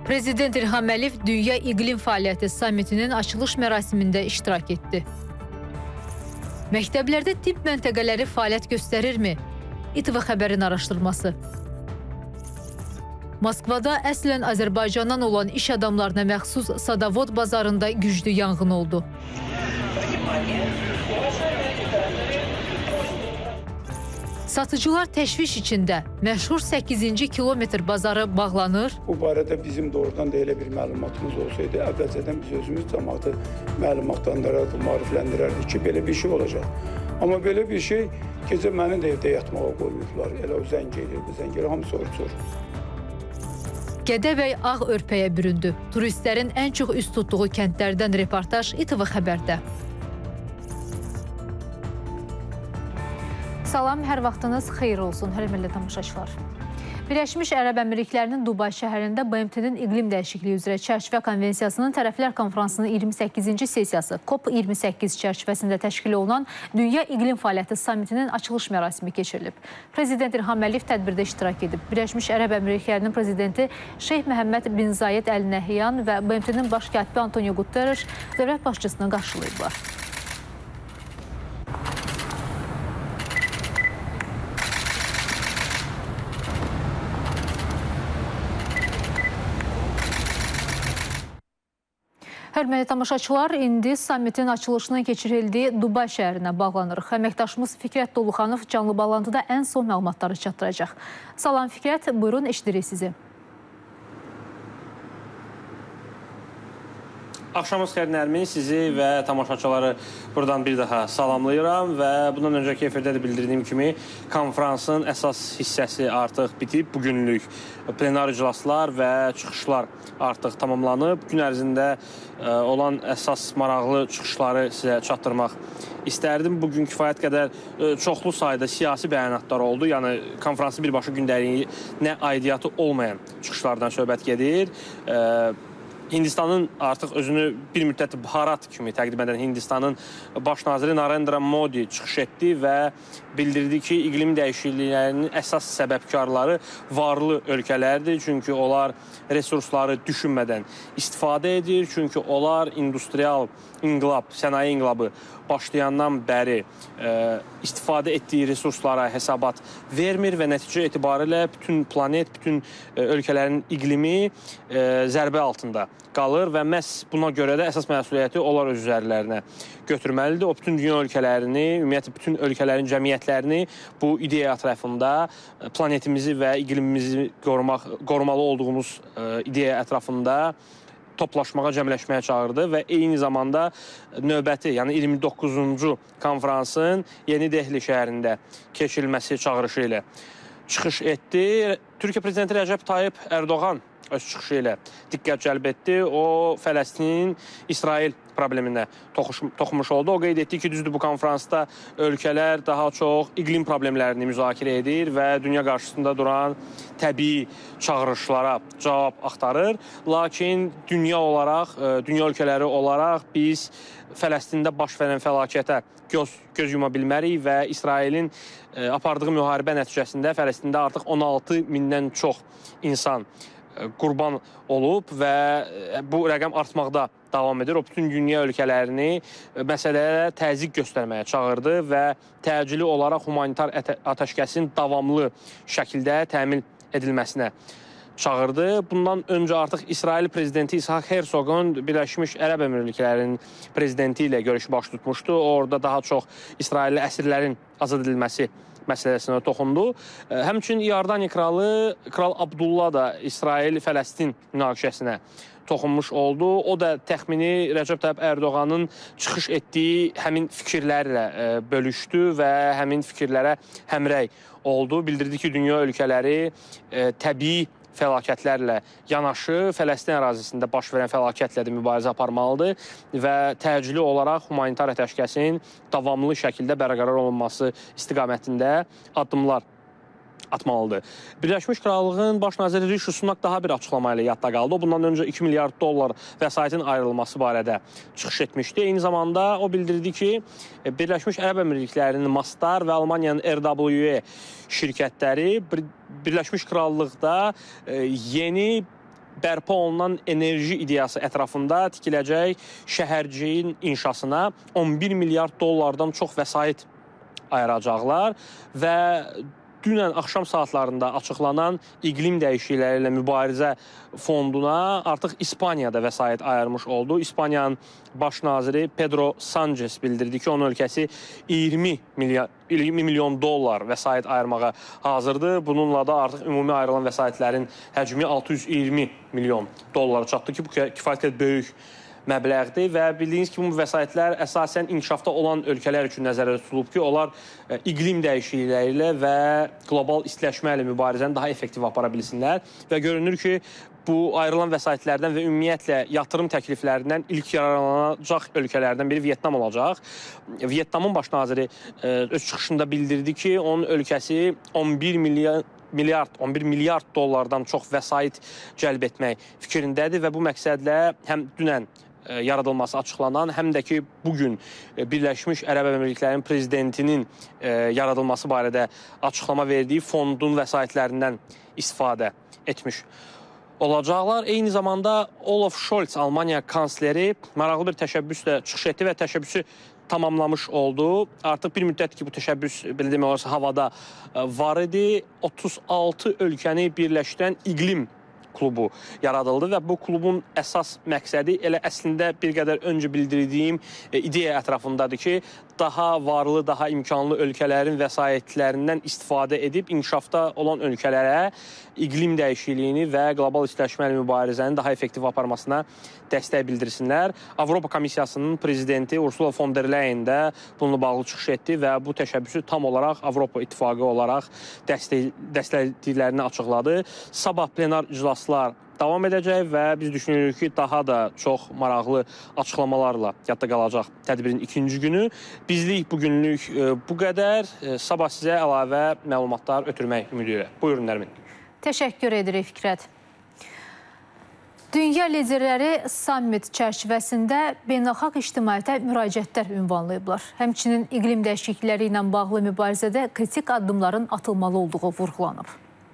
Prezident İlham Əliyev Dünya İqlim Fəaliyyəti Sammitinin açılış mərasimində iştirak etdi. Məktəblərdə tibb məntəqələri fəaliyyət göstərirmi? İTV xəbərin araşdırması. Moskvada əslən Azərbaycandan olan iş adamlarına məxsus Sadavod bazarında güclü yanğın oldu. Satıcılar təşviş içində. Məşhur 8-ci kilometr bazarı bağlanır. Bu barədə bizim doğrudan da elə bir məlumatımız olsaydı, əvvəlcədən biz özümüz cəmaatı məlumatlandırardı, maarifləndirərdik ki, belə bir şey olacaq. Amma belə bir şey gecə məni də evdə yatmağa qoymuyublar. Elə o zəng edir, bu zəng edir, hamısı soruşur. Gədəbəy ağ örpəyə büründü. Turistlərin ən çox üst tutduğu kəndlərdən reportaj İTV xəbərdə. Salam, hər vaxtınız xeyir olsun, hörmətli tamaşaçılar. Birləşmiş Ərəb Əmirliklərinin Dubay şəhərində BMT-nin iqlim dəyişikliyi üzrə çərçivə konvensiyasının tərəflər konfransının 28-ci sessiyası COP28 çərçivəsində təşkil olunan Dünya İqlim Fəaliyyəti Sammitinin açılış mərasimi keçirilib. Prezident İlham Əliyev tədbirdə iştirak edib. Birləşmiş Ərəb Əmirliklərinin prezidenti Şeyx Məhəmməd bin Zayed Əl Nəhyan və BMT-nin baş katibi Antonio Guterres dövlət başçısını qarşılayıblar. Hörmətli tamaşaçılar, indi sammitin açılışının keçirildiyi Dubay şəhərinə bağlanırıq. Əməkdaşımız Fikrət Doluxanov canlı bağlantıda ən son məlumatları çatdıracaq. Salam Fikrət, buyurun, eşidirik sizi. Axşamınız xeyir Nərmin, sizi və tamaşaçıları buradan bir daha salamlayıram və bundan öncəki efirdə də bildirdiyim kimi konferansın əsas hissəsi artıq bitib. Bugünlük plenar iclaslar və çıxışlar artıq tamamlanıb. Gün ərzində olan əsas maraqlı çıxışları sizə çatdırmaq istərdim. Bugün kifayət qədər çoxlu sayda siyasi bəyanatlar oldu. Yəni konferansın birbaşa gündəliyi nə aidiyyatı olmayan çıxışlardan söhbət gedir. Hindistanın artıq özünü bir müddət baharat kimi təqdim edən Hindistanın baş naziri Narendra Modi çıxış etdi və bildirdi ki, iqlim dəyişikliklərinin əsas səbəbkarları varlı ölkələrdir. Çünki onlar resursları düşünmədən istifadə edir. Çünki onlar industrial inqilab, sənaye inqilabı başlayandan bəri istifadə etdiyi resurslara hesabat vermir və nəticə etibarilə bütün planet, bütün ölkələrin iqlimi zərbə altında qalır və məhz buna görə də əsas məsuliyyəti onlar öz üzərlərinə götürməlidir. O bütün dünya ölkələrini, ümumiyyətlə bütün ölkələrin cəmiyyətlərini bu ideya ətrafında planetimizi və iqlimimizi qorumalı olduğumuz ideya ətrafında toplaşmağa, cəmləşməyə çağırdı və eyni zamanda növbəti, yəni 29-cu konferansın Yeni Dehli şəhərində keçirilməsi çağırışı ilə çıxış etdi. Türkiyə prezidenti Rəcəb Tayyip Ərdoğan öz çıxışı ilə diqqət cəlb etdi. O, Fələstinin İsrail probleminə toxunmuş oldu. O qeyd etdi ki, düzdür, bu konferansda ölkələr daha çox iqlim problemlərini müzakirə edir və dünya qarşısında duran təbii çağırışlara cavab axtarır. Lakin dünya ölkələri olaraq biz Fələstində baş verən fəlakətə göz yuma bilmərik və İsrailin apardığı müharibə nəticəsində Fələstində artıq 16 mindən çox insan qurban olub və bu rəqəm artmaqda davam edir. O bütün dünya ölkələrini məsələyə təzyiq göstərməyə çağırdı və təcili olaraq humanitar atəşkəsin davamlı şəkildə təmin edilməsinə çağırdı. Bundan öncə artıq İsrail prezidenti İshak Herzog'un Birləşmiş Ərəb Əmirliklərinin prezidenti ilə görüşü baş tutmuşdu. Orada daha çox İsrailli əsirlərin azad edilməsi məsələsinə toxundu. Həmçinin İordaniya kralı, Kral Abdullah da İsrail-Fələstin münaqişəsinə toxunmuş oldu. O da təxmini Rəcəb Tayyip Ərdoğanın çıxış etdiyi həmin fikirlərlə bölüşdü və həmin fikirlərə həmrəy oldu. Bildirdi ki, dünya ölkələri təbii fəlakətlərlə yanaşı Fələstin ərazisində baş verən fəlakətlə də mübarizə aparmalıdır və təcili olaraq humanitar atəşkəsin davamlı şəkildə bərqərar olunması istiqamətində addımlar atmalıdır. Birləşmiş Krallığın baş naziri Rishi Sunak daha bir açıqlama ilə yadda qaldı. O, bundan öncə 2 milyard dollar vəsaitin ayrılması barədə çıxış etmişdi. Eyni zamanda o bildirdi ki, Birləşmiş Ərəb Əmirliklərinin Mastar və Almaniyanın RWE şirkətləri Birləşmiş Krallıqda yeni bərpa olunan enerji ideyası ətrafında tikiləcək şəhərciyin inşasına 11 milyard dollardan çox vəsait ayıracaqlar və dünən axşam saatlarında açıqlanan iqlim dəyişiklikləri ilə mübarizə fonduna artıq İspaniyada vəsait ayırmış oldu. İspaniyanın baş naziri Pedro Sánchez bildirdi ki, onun ölkəsi 20 milyon dollar vəsait ayırmağa hazırdır. Bununla da artıq ümumi ayrılan vəsaitlərin həcmi 620 milyon dollara çatdı ki, bu kifayət böyük məbləğdir və bildiyiniz kimi bu vəsaitlər əsasən inkişafda olan ölkələr üçün nəzərdə tutulub ki, onlar iqlim dəyişiklikləri ilə və qlobal istiləşmə ilə mübarizəni daha effektiv apara bilsinlər və görünür ki, bu ayrılan vəsaitlərdən və ümumiyyətlə yatırım təkliflərindən ilk yararlanacaq ölkələrdən biri Vyetnam olacaq. Vyetnamın baş naziri öz çıxışında bildirdi ki, onun ölkəsi 11 milyard dollardan çox vəsait cəlb etmək fikrindədir və bu məqsədlə həm dünən yaradılması açıqlanan, həm də ki, bugün Birləşmiş Ərəb Əmirliklərinin prezidentinin yaradılması barədə açıqlama verdiyi fondun vəsaitlərindən istifadə etmiş olacaqlar. Eyni zamanda Olaf Scholz, Almaniya kansleri maraqlı bir təşəbbüslə çıxış etdi və təşəbbüsü tamamlamış oldu. Artıq bir müddət ki, bu təşəbbüs belə demək olarsa havada var idi. 36 ölkəni birləşdirən iqlim klubu yaradıldı və bu klubun əsas məqsədi elə əslində bir qədər öncə bildirdiyim ideya ətrafındadır ki, daha varlı, daha imkanlı ölkələrin vəsaitlərindən istifadə edib inkişafda olan ölkələrə iqlim dəyişikliyini və qlobal istiləşmə ilə mübarizəni daha effektiv aparmasına dəstək bildirsinlər. Avropa Komissiyasının prezidenti Ursula von der Leyen də bununla bağlı çıxış etdi və bu təşəbbüsü tam olaraq Avropa İttifaqı olaraq dəstəklediklərini açıqladı. Sabah plenar iclaslar davam edəcək və biz düşünürük ki, daha da çox maraqlı açıqlamalarla yadda qalacaq tədbirin ikinci günü. Bizlik bugünlük bu qədər. Sabah sizə əlavə məlumatlar ötürmək ümidi ilə. Buyurun Nərmin. Təşəkkür edirik Fikrət. Dünya liderləri sammit çərçivəsində beynəlxalq ictimaiyyətə müraciətlər ünvanlayıblar. Həmçinin iqlim dəyişiklikləri ilə bağlı mübarizədə kritik addımların atılmalı olduğu vurğulanıb.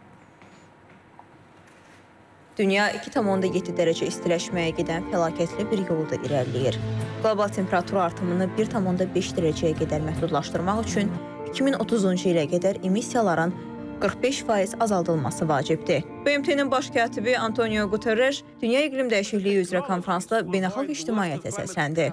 Dünya 2,7 dərəcə istiləşməyə gedən fəlakətli bir yolda irəliləyir. Qlobal temperatur artımını 1,5 dərəcəyə qədər məhdudlaşdırmaq üçün 2030-cu ilə qədər emissiyaların 45% azaldılması vacibdir. BMT-nin baş katibi Antonio Guterres Dünya İqlim Dəyişikliyi üzrə konfransda beynəlxalq ictimaiyyətə səsləndi.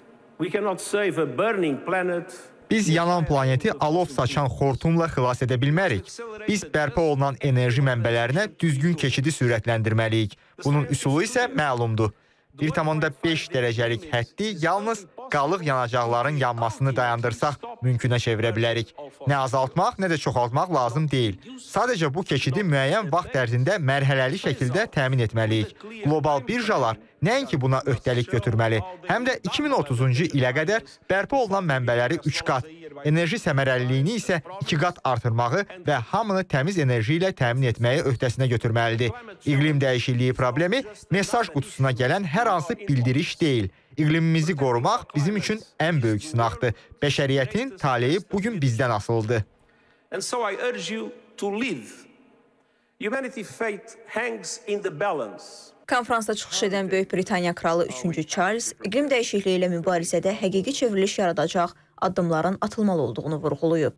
Biz yanan planeti alov saçan xortumla xilas edə bilmərik. Biz bərpa olunan enerji mənbələrinə düzgün keçidi sürətləndirməliyik. Bunun üsulu isə məlumdur. 1,5 dərəcəlik həddi yalnız qalıq yanacaqların yanmasını dayandırsaq mümkünə çevirə bilərik. Nə azaltmaq, nə də çoxaltmaq lazım deyil. Sadəcə bu keçidi müəyyən vaxt ərzində mərhələli şəkildə təmin etməliyik. Qlobal birjalar nəinki buna öhdəlik götürməli, həm də 2030-cu ilə qədər bərpa olunan mənbələri 3 qat, enerji səmərəliliyini isə 2 qat artırmağı və hamını təmiz enerji ilə təmin etməyi öhdəsinə götürməlidir. İqlim dəyişikliyi problemi mesaj qutusuna gələn hər hansı bildiriş deyil. İqlimimizi qorumaq bizim üçün ən böyük sınaqdır. Bəşəriyyətin taleyi bugün bizdən asılıdır. Konfransda çıxış edən Böyük Britaniya kralı 3-cü Charles iqlim dəyişikliyi ilə mübarizədə həqiqi çevriliş yaradacaq addımların atılmalı olduğunu vurğulayıb.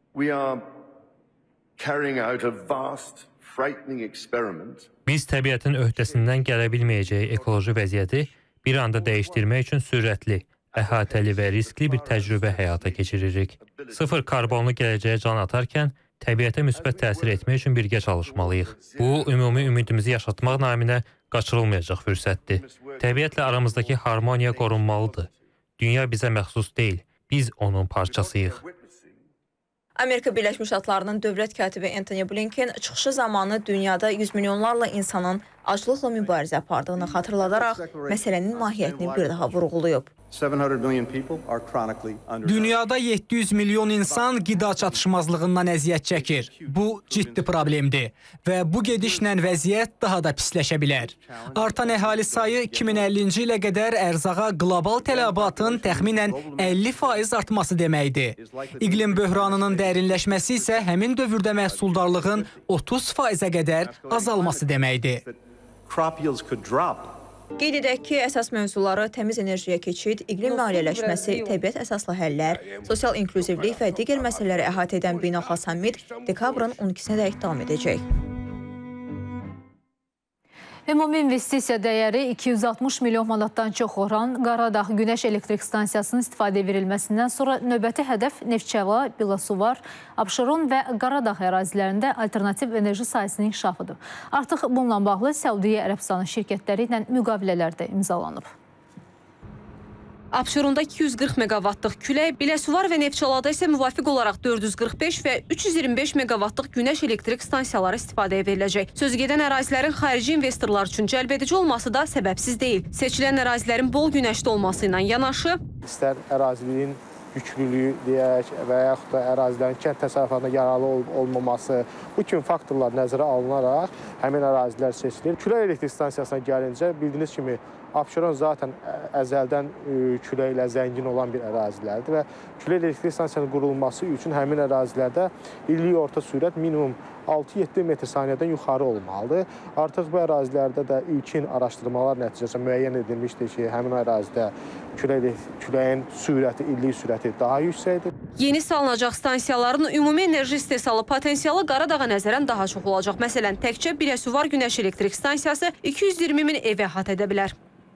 Biz təbiətin öhdəsindən gələ bilməyəcəyi ekoloji vəziyyəti bir anda dəyişdirmək üçün sürətli, əhatəli və riskli bir təcrübə həyata keçiririk. Sıfır karbonlu gələcəyə can atarkən təbiətə müsbət təsir etmək üçün birgə çalışmalıyıq. Bu, ümumi ümidimizi yaşatmaq naminə qaçırılmayacaq fürsətdir. Təbiətlə aramızdakı harmoniya qorunmalıdır. Dünya bizə məxsus deyil, biz onun parçasıyıq. Amerika Birləşmiş Ştatlarının dövlət katibi Antony Blinken çıxışı zamanı dünyada yüz milyonlarla insanın aclıqla mübarizə apardığını xatırladaraq məsələnin mahiyyətini bir daha vurğulayıb. Dünyada 700 milyon insan qida çatışmazlığından əziyyət çəkir. Bu ciddi problemdir və bu gedişlə vəziyyət daha da pisləşə bilər. Artan əhali sayı 2050-ci ilə qədər ərzağa qlobal tələbatın təxminən 50% artması deməkdir. İqlim böhranının dərinləşməsi isə həmin dövrdə məhsuldarlığın 30%-ə qədər azalması deməkdir. crop yields could drop. Qeyd edək ki, əsas mövzuları təmiz enerjiyə keçid, iqlim maliyyələşməsi, təbiət əsaslı həllər, sosial inklüzivlik və digər məsələləri əhatə edən beynəlxalq sammit dekabrın 12-sədək davam edəcək. Ümumi investisiya dəyəri 260 milyon manatdan çox olan Qaradağ Günəş Elektrik Stansiyasının istifadəyə verilməsindən sonra növbəti hədəf Neftçala, Biləsuvar, Abşeron və Qaradağ ərazilərində alternativ enerji sahəsinin inkişafıdır. Artıq bununla bağlı Səudiyyə Ərəbistanı şirkətləri ilə müqavilələr də imzalanıb. Abşeronda 240 meqavatlıq külək, Biləsuvar və Neftçalada isə müvafiq olaraq 445 və 325 meqavatlıq günəş elektrik stansiyaları istifadəyə veriləcək. Sözügedən ərazilərin xarici investorlar üçün cəlbedici olması da səbəbsiz deyil. Seçilən ərazilərin bol günəşli olması ilə yanaşı, İstər əraziliyin yüklülüyü deyək və yaxud da ərazilərin kənd təsərrüfatına yararlı olmaması, bu kimi faktorlar nəzərə alınaraq həmin ərazilər seçilir. Külək elektrik stansiyasına gəlincə, bildiyiniz kimi Abşeron zaten əzəldən küləklə zəngin olan bir ərazilərdir və külək elektrik stansiyasının qurulması üçün həmin ərazilərdə illik orta sürət minimum 6-7 metr saniyədən yuxarı olmalıdır. Artıq bu ərazilərdə də ilkin araşdırmalar nəticəsində müəyyən edilmişdir ki, həmin ərazidə küləyin sürəti, illik sürəti daha yüksəkdir. Yeni salınacaq stansiyaların ümumi enerji istehsalı potensialı Qaradağa nəzərən daha çox olacaq. Məsələn, təkcə Biləsuvar Günəş Elektrik Stansiyası 220 min evi əhatə edə bilər.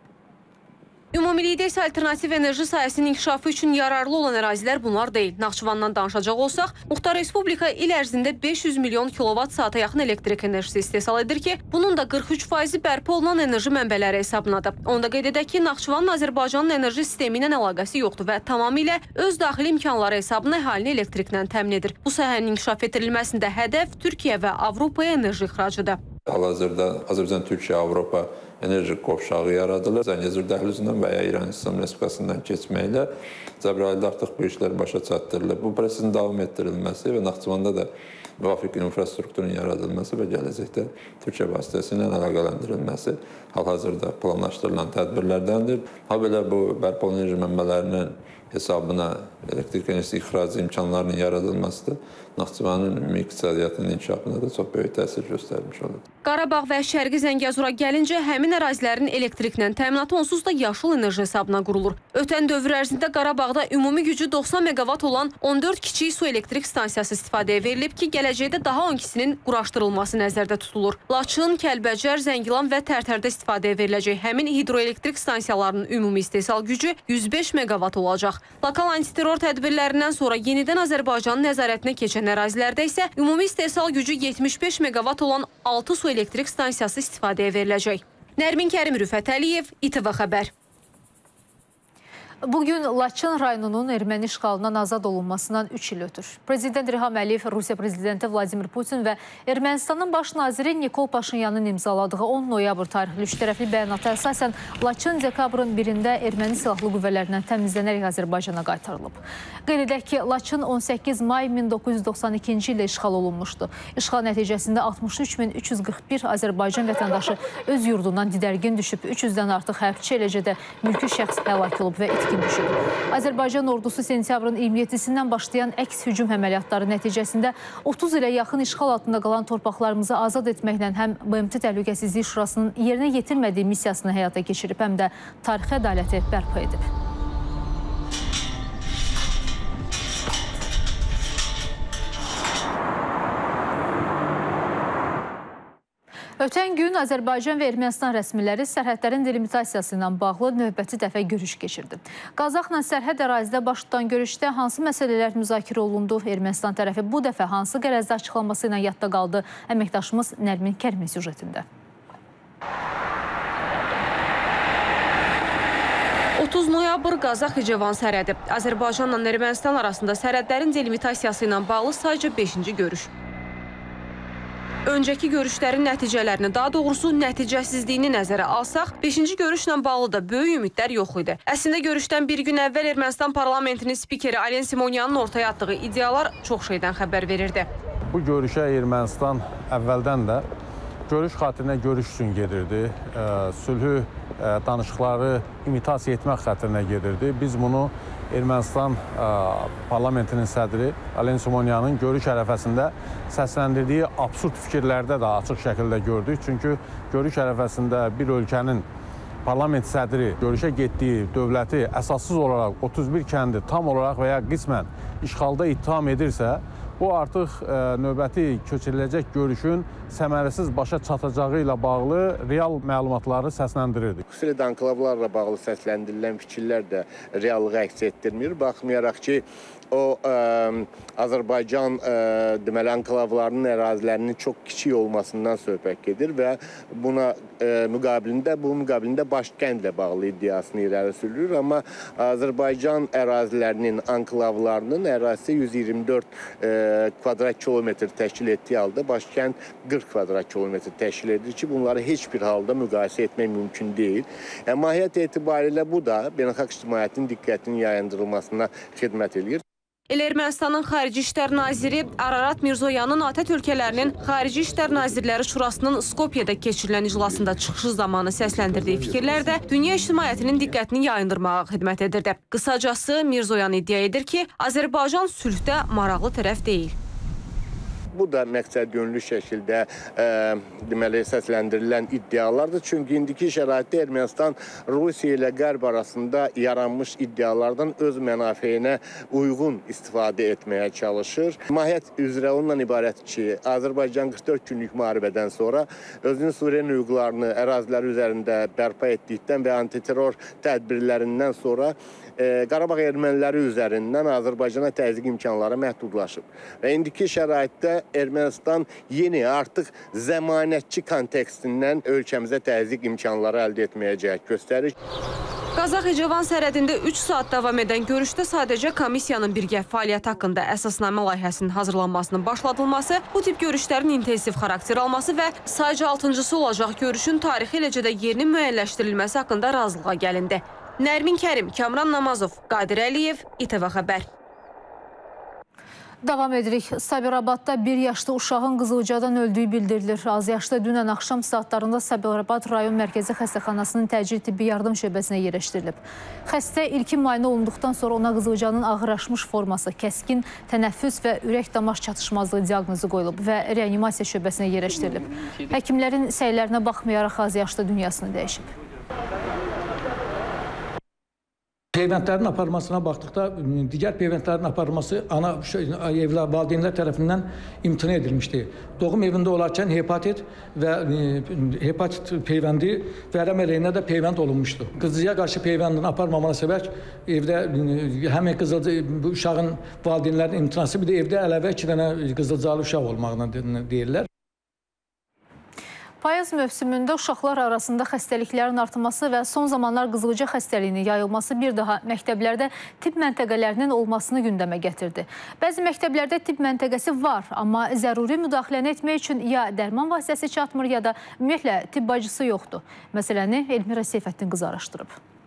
Ümumilikdə isə alternativ enerji sahəsinin inkişafı üçün yararlı olan ərazilər bunlar deyil. Naxçıvandan danışacaq olsaq, Muxtar Respublika il ərzində 500 milyon kilovat saata yaxın elektrik enerjisi istehsal edir ki, bunun da 43%-i bərpa olunan enerji mənbələri hesabınadır. Onda qeyd edək ki, Naxçıvanın Azərbaycanın enerji sistemi ilə əlaqəsi yoxdur və tamamilə öz daxili imkanları hesabına əhalini elektriklə təmin edir. Bu sahənin inkişaf etdirilməsində hədəf Türkiyə və Avropaya enerji ixracıdır. Hal-hazırda Azərbaycan-Türkiyə-Avropa enerji qovşağı yaradılır. Zəngəzur dəhlizindən və ya İran İslam Respublikasından keçməklə Cəbrayılda artıq bu işlər başa çatdırılıb. Bu prosesin davam etdirilməsi və Naxçıvanda da müvafiq infrastrukturun yaradılması və gələcəkdə Türkiyə vasitəsilə əlaqələndirilməsi hal-hazırda planlaşdırılan tədbirlərdəndir. Habelə bu bərpa olunan enerji mənbələrinin hesabına elektrik enerjisi ixracı imkanlarının yaradılması da Naxçıvanın ümumi iqtisadiyyatının inkişafına da çox böyük təsir göstərmiş olur. Qarabağ və Şərqi Zəngəzura gəlincə, həmin ərazilərin elektriklə təminatı onsuz da yaşıl enerji hesabına qurulur. Ötən dövr ərzində Qarabağda ümumi gücü 90 meqavat olan 14 kiçik su elektrik stansiyası istifadəyə verilib ki, gələcəkdə daha 12-sinin quraşdırılması nəzərdə tutulur. Laçın, Kəlbəcər, Zəngilan və Tərtərdə istifadəyə veriləcək həmin hidroelektrik stansiyalarının ümumi istehsal gücü 105 meqavat olacaq. Lokal antiterror tədbirlərindən sonra yenidən Azərbaycanın nəzarətinə keçən ərazilərdə isə ümumi istehsal gücü 75 meqavat olan 6 su elektrik stansiyası istifadəyə veriləcək. Nərmin Kərim, Rüfət Əliyev, İTV Xəbər. Bugün Laçın rayonunun erməni işğalından azad olunmasından 3 il ötür. Prezident İlham Əliyev, Rusiya Prezidenti Vladimir Putin və Ermənistanın baş naziri Nikol Paşinyanın imzaladığı 10 noyabr tarixli üçtərəfli bəyanata əsasən Laçın dekabrın 1-də erməni silahlı qüvvələrindən təmizlənərək Azərbaycana qaytarılıb. Qeyd edək ki, Laçın 18 may 1992-ci ildə işğal olunmuşdu. İşğal nəticəsində 63.341 Azərbaycan vətəndaşı öz yurdundan didərgin düşüb, 300-dən artıq hərbçi, eləcə də mülki şəxs həlak olub və itkin düşüb. Azərbaycan ordusu sentyabrın 27-sindən başlayan əks hücum əməliyyatları nəticəsində 30 ilə yaxın işğal altında qalan torpaqlarımızı azad etməklə həm BMT Təhlükəsizlik Şurasının yerinə yetirmədiyi missiyasını həyata keçirib, həm də tarixi ədaləti bərpa edib. Ötən gün Azərbaycan və Ermənistan rəsmiləri sərhədlərin delimitasiyası ilə bağlı növbəti dəfə görüş keçirdi. Qazaxla sərhəd ərazidə baş tutan görüşdə hansı məsələlər müzakirə olundu? Ermənistan tərəfi bu dəfə hansı qərəzdə açıqlaması ilə yadda qaldı? Əməkdaşımız Nərmin Kərimin süjetində. 30 noyabr Qazax-İcevan sərhədi. Azərbaycanla Ermənistan arasında sərhədlərin delimitasiyası ilə bağlı sadəcə 5-ci görüş. Öncəki görüşlərin nəticələrini, daha doğrusu nəticəsizliyini nəzərə alsaq, 5-ci görüşlə bağlı da böyük ümidlər yox idi. Əslində görüşdən bir gün əvvəl Ermənistan parlamentinin spikeri Alen Simonyanın ortaya atdığı ideyalar çox şeydən xəbər verirdi. Bu görüşə Ermənistan əvvəldən də görüş xatirinə görüş üçün gedirdi. Sülhü, danışıqları imitasiya etmək xatirinə gedirdi. Biz bunu Ermənistan parlamentinin sədri Alen Simonyanın görüş ərəfəsində səsləndirdiyi absurd fikirlərdə də açıq şəkildə gördük. Çünki görüş ərəfəsində bir ölkənin parlament sədri görüşə getdiyi dövləti əsassız olaraq 31 kəndi tam olaraq və ya qismən işğalda ittiham edirsə, bu artıq növbəti köçürüləcək görüşün səmərəsiz başa çatacağı ilə bağlı real məlumatları səsləndirirdi. Xüsusilə də anklavlarla bağlı səsləndirilən fikirlər də reallığı əks etdirmir. Baxmayaraq ki, o Azərbaycan deməli anklavlarının ərazilərinin çox kiçik olmasından söhbət gedir və buna müqabilində Başkəndlə bağlı iddiasını irəli sürülür. Amma Azərbaycan ərazilərinin anklavlarının ərazisi 124 kvadrat kilometr təşkil etdiyi halda Başkənd 40 kvadrat kilometr təşkil edir ki, bunları heç bir halda müqayisə etmək mümkün deyil. Mahiyyət etibarilə bu da beynəlxalq ictimaiyyətin diqqətinin yayındırılmasına xidmət edir. Elə Ermənistanın Xarici İşlər Naziri Ararat Mirzoyanın ATƏT ölkələrinin Xarici İşlər Nazirləri Şurasının Skopyada keçirilən iclasında çıxışı zamanı səsləndirdiyi fikirlər də dünya ictimaiyyətinin diqqətini yayındırmağa xidmət edirdi. Qısacası Mirzoyan iddia edir ki, Azərbaycan sülhdə maraqlı tərəf deyil. Bu da məqsədyönlü şəkildə deməli səsləndirilən iddialardır. Çünki indiki şəraitdə Ermənistan Rusiya ilə Qərb arasında yaranmış iddialardan öz mənafeyinə uyğun istifadə etməyə çalışır. Mahiyyət üzrə ondan ibarət ki, Azərbaycan 44 günlük müharibədən sonra özünün suveren hüquqlarını əraziləri üzərində bərpa etdikdən və antiterror tədbirlərindən sonra Qarabağ erməniləri üzərindən Azərbaycana təzyiq imkanları məhdudlaşıb. Və indiki şəraitdə Ermənistan yeni artıq zəmanətçi kontekstindən ölkəmizə təzyiq imkanları əldə etməyə cəhd göstərir. Qazax-İcivan sərhədində 3 saat davam edən görüşdə sadəcə komissiyanın birgə fəaliyyəti haqqında əsasnamə layihəsinin hazırlanmasının başladılması, bu tip görüşlərin intensiv xarakter alması və sadəcə 6-cısı olacaq görüşün tarixi eləcə də yerinin müəyyənləşdirilməsi haqqında razılığa gəlindi. Nərmin Kərim, Kamran Namazov, Qadir Əliyev, İTV Xəbər. Davam edirik. Sabirabadda bir yaşlı uşağın qızılcadan öldüyü bildirilir. Az yaşlı dünən axşam saatlarında Sabirabad rayon mərkəzi xəstəxanasının təcili tibbi yardım şöbəsinə yerləşdirilib. Xəstə ilkin müayinə olunduqdan sonra ona qızılcanın ağırlaşmış forması, kəskin tənəffüs və ürək-damar çatışmazlığı diaqnozu qoyulub və reanimasiya şöbəsinə yerləşdirilib. Həkimlərin səylərinə baxmayaraq az yaşlı dünyasını dəyişib. Peyvəndlərin aparılmasına baxdıqda digər peyvəndlərin aparılması ana valideynlər tərəfindən imtina edilmişdi. Doğum evində olarkən hepatit və hepatit peyvəndi vərəm əleyhinə də peyvənd olunmuşdu. Qızıya qarşı peyvəndin aparmamana səbəb evdə həmin bu uşağın valideynlərin imtinası, bir də evdə əlavə 2 dənə qızılcalı uşaq olmağına deyirlər. Payız mövsümündə uşaqlar arasında xəstəliklərin artması və son zamanlar qızılca xəstəliyinin yayılması bir daha məktəblərdə tibb məntəqələrinin olmasını gündəmə gətirdi. Bəzi məktəblərdə tibb məntəqəsi var, amma zəruri müdaxiləni etmək üçün ya dərman vasitəsi çatmır, ya da ümumiyyətlə tibb bacısı yoxdur. Məsələni Elmira Seyfəddin qızı araşdırıb.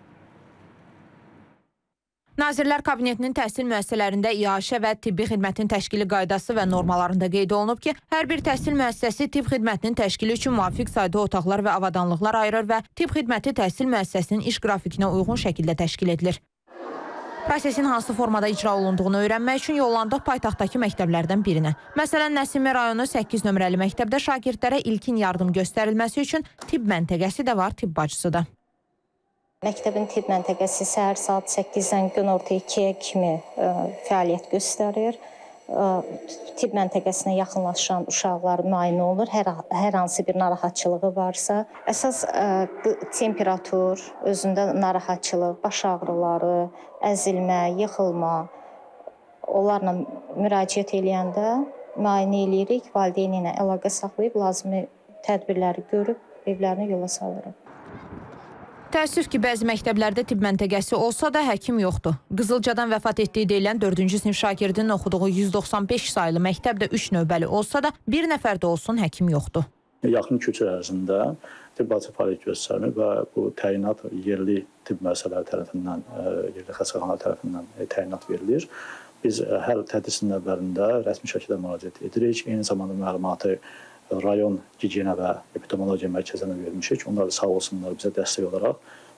Nazirlər Kabinetinin təhsil müəssisələrində iaşə və tibbi xidmətin təşkili qaydası və normalarında qeyd olunub ki, hər bir təhsil müəssisəsi tibb xidmətinin təşkili üçün müvafiq sayda otaqlar və avadanlıqlar ayırır və tibb xidməti təhsil müəssisəsinin iş qrafikinə uyğun şəkildə təşkil edilir. Prosesin hansı formada icra olunduğunu öyrənmək üçün yollandıq paytaxtdakı məktəblərdən birinə. Məsələn, Nəsimi rayonu 8 nömrəli məktəbdə şagirdlərə ilkin yardım göstərilməsi üçün tibb məntəqəsi də var, tibb bacısı da. Məktəbin tibb məntəqəsi səhər saat 8-dən günorta 2-yə kimi fəaliyyət göstərir. Tibb məntəqəsinə yaxınlaşan uşaqlar müayinə olunur. Hər hansı bir narahatçılığı varsa, əsas temperatur, özündə narahatçılıq, baş ağrıları, əzilmə, yıxılma, onlarla müraciət edəndə müayinə edirik, valideyn ilə əlaqə saxlayıb lazımi tədbirləri görüb evlərini yola salırıq. Təəssüf ki, bəzi məktəblərdə tibb məntəqəsi olsa da həkim yoxdur. Qızılcadan vəfat etdiyi deyilən 4-cü sinif şagirdinin oxuduğu 195 sayılı məktəbdə 3 növbəli olsa da, bir nəfər də olsun həkim yoxdur. Yaxın köçür ərzində tibb bacı fəaliyyət göstərir və bu təyinat yerli tibb müəssisələri tərəfindən, yerli xəstəxanalar tərəfindən təyinat verilir. Biz hər tədrisin əvvəlində rəsmi şəkildə müraciət edirik. Eyni zamanda məlumatı rayon gigiyena və epidemiologiya mərkəzinə vermişik. Onlar da sağ olsunlar bizə dəstək olaraq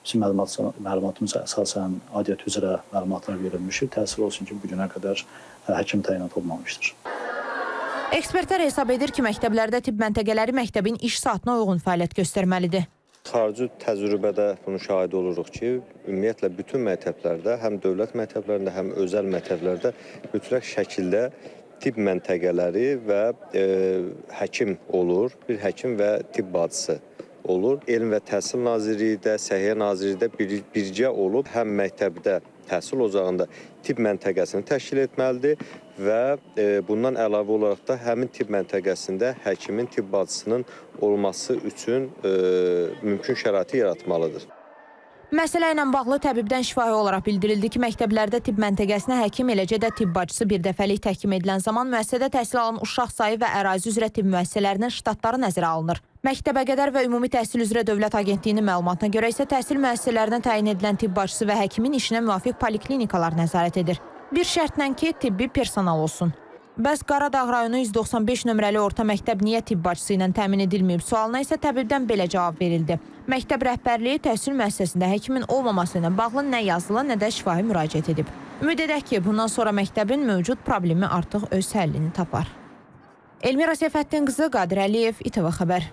Bizim məlumatımız əsasən aidiyyəti üzrə məlumatlar verilmişdir. Təəssüf olsun ki, bugünə qədər həkim təyinat olmamışdır. Ekspertlər hesab edir ki, məktəblərdə tibb məntəqələri məktəbin iş saatına uyğun fəaliyyət göstərməlidir. Xarici təcrübədə bunu şahid oluruq ki, ümumiyyətlə bütün məktəblərdə, həm dövlət məktəblərində, həm özəl məktəblərdə mütləq şəkildə tibb məntəqələri və həkim olur, bir həkim və tibb bacısı olur. Elm və Təhsil Nazirliyi də, Səhiyyə Nazirliyi də birgə olub, həm məktəbdə, təhsil ocağında tibb məntəqəsini təşkil etməlidir və bundan əlavə olaraq da həmin tibb məntəqəsində həkimin, tibb bacısının olması üçün mümkün şəraiti yaratmalıdır. Məsələ ilə bağlı təbibdən şifahi olaraq bildirildi ki, məktəblərdə tibb məntəqəsinə həkim, eləcə də tibb bacısı bir dəfəlik təhkim edilən zaman müəssisədə təhsil alan uşaq sayı və ərazi üzrə tibb müəssisələrinin ştatları nəzərə alınır. Məktəbə qədər və ümumi təhsil üzrə Dövlət Agentliyinin məlumatına görə isə təhsil müəssisələrinə təyin edilən tibb bacısı və həkimin işinə müvafiq poliklinikalar nəzarət edir. Bir şərtlə ki, tibbi personal olsun. Bəs Qaradağ rayonu 195 nömrəli orta məktəb niyə tibb bacısı ilə təmin edilməyib sualına isə təbibdən belə cavab verildi. Məktəb rəhbərliyi təhsil müəssisəsində həkimin olmaması ilə bağlı nə yazılı, nə də şifahi müraciət edib. Ümid edək ki, bundan sonra məktəbin mövcud problemi artıq öz həllini tapar. Elmira Seyfəddin qızı, Qadir Əliyev, İTV Xəbər.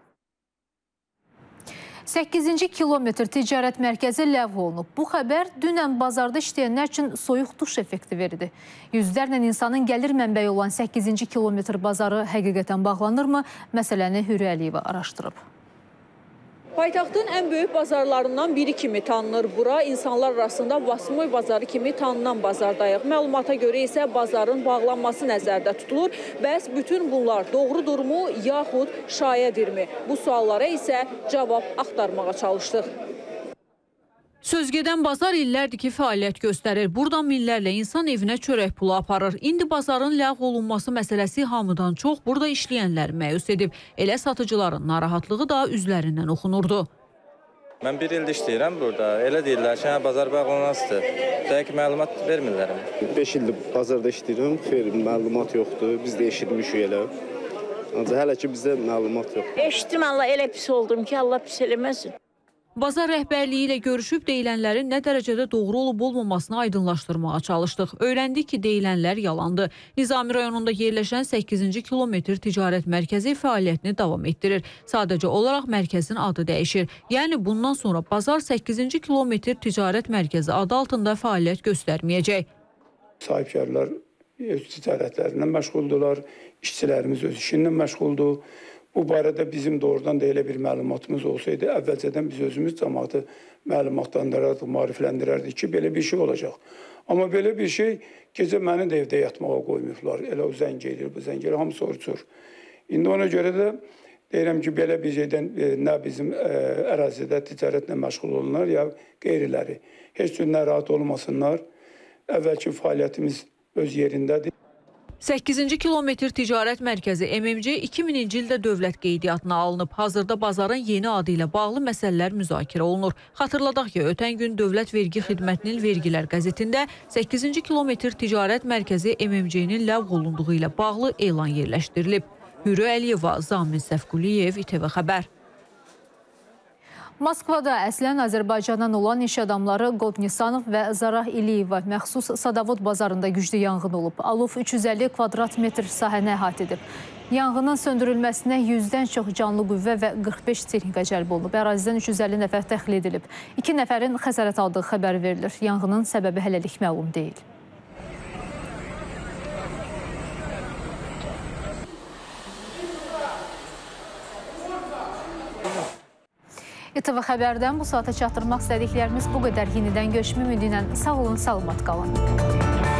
8-ci kilometr ticarət mərkəzi ləğv olunub. Bu xəbər dünən bazarda işləyənlər üçün soyuq duş effekti verdi. Yüzlərlə insanın gəlir mənbəyi olan 8-ci kilometr bazarı həqiqətən bağlanırmı? Məsələni Hürriyə Əliyeva araşdırıb. Paytaxtın ən böyük bazarlarından biri kimi tanınır bura. İnsanlar arasında Vasmoy bazarı kimi tanınan bazardayıq. Məlumata görə isə bazarın bağlanması nəzərdə tutulur. Bəs bütün bunlar doğrudurmu, yaxud şayədirmi? Bu suallara isə cavab axtarmağa çalışdıq. Sözgedən bazar illərdir ki, fəaliyyət göstərir. Buradan minlərlə insan evinə çörək pulu aparır. İndi bazarın ləğv olunması məsələsi hamıdan çox burada işləyənləri məyus edib. Elə satıcıların narahatlığı da üzlərindən oxunurdu. Mən bir ildir işləyirəm burada. Elə deyirlər ki, bazar bağlanasıdır. Dəqiq məlumat vermirlər. 5 ildir bazarda işləyirəm. Xeyr, məlumat yoxdur. Biz də eşitmişik elə. Ancaq hələ ki bizdə məlumat yox. Eşitdim, Allah elə pis oldum ki, Allah pis eləməsin. Bazar rəhbərliyi ilə görüşüb deyilənlərin nə dərəcədə doğru olub-olmamasını aydınlaşdırmağa çalışdıq. Öyrəndik ki, deyilənlər yalandı. Nizami rayonunda yerləşən 8-ci kilometr ticarət mərkəzi fəaliyyətini davam etdirir. Sadəcə olaraq mərkəzin adı dəyişir. Yəni bundan sonra bazar 8-ci kilometr ticarət mərkəzi adı altında fəaliyyət göstərməyəcək. Sahibkarlar öz ticarətlərindən məşğuldular, işçilərimiz öz işindən məşğuldur. Bu barədə bizim doğrudan da elə bir məlumatımız olsaydı, əvvəlcədən biz özümüz cəmaatı məlumatlandırardıq, maarifləndirərdik ki, belə bir şey olacaq. Amma belə bir şey gecə məni də evdə yatmağa qoymuyublar. Elə o zəng edir, bu zəng edir, hamısı uçur. İndi ona görə də deyirəm ki, belə bir şeydən nə bizim ərazidə ticarətlə məşğul olunlar, ya qeyriləri. Heç cür narahat olmasınlar. Əvvəlki fəaliyyətimiz öz yerindədir. 8-ci kilometr ticarət mərkəzi MMC 2000-ci ildə dövlət qeydiyyatına alınıb. Hazırda bazarın yeni adı ilə bağlı məsələlər müzakirə olunur. Xatırladaq ki, ötən gün Dövlət Vergi Xidmətinin Vergilər qəzetində 8-ci kilometr ticarət mərkəzi MMC-nin ləğv olunduğu ilə bağlı elan yerləşdirilib. Hürriyə Əliyeva, Zamin Səfquliyev, İTV Xəbər. Moskvada əslən Azərbaycandan olan iş adamları Qobnisanov və Zarah İliyeva məxsus Sadavod bazarında güclü yanğın olub. Alov 350 kvadrat metr sahəni əhatə edib. Yanğının söndürülməsinə 100-dən çox canlı qüvvə və 45 texnika cəlb olunub. Ərazidən 350 nəfər təxliyə edilib. 2 nəfərin xəsarət aldığı xəbər verilir. Yanğının səbəbi hələlik məlum deyil. İTV Xəbərdən bu saata çatdırmaq istədiklərimiz bu qədər. Yenidən görüşmək ümidi ilə sağ olun, salamat qalın.